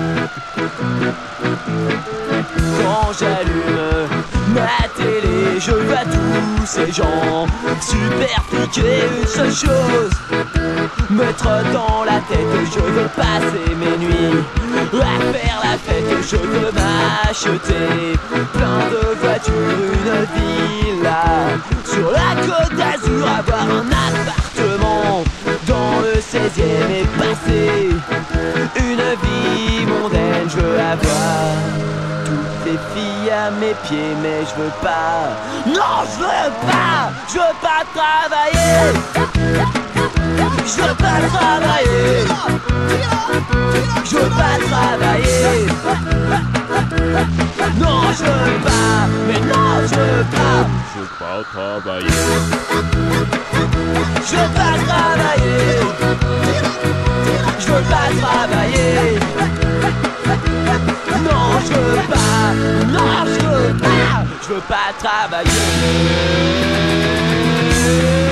Quand j'allume ma télé, je vois tous ces gens super friqués. Une seule chose mettre dans la tête, je veux passer mes nuits à faire la fête. Je veux m'acheter plein de voitures, une villa sur la Côte d'Azur, avoir un appartement dans le 16e et passer une vie mondaine. Je veux avoir toutes les filles à mes pieds, mais je veux pas. Non, je veux pas travailler. Je veux pas travailler. Je veux pas travailler. Non, je veux pas. Mais non, je veux pas. Je veux pas travailler. Je veux pas travailler. Je veux pas travailler. Non, je veux pas. Non, je veux pas. Je veux pas travailler.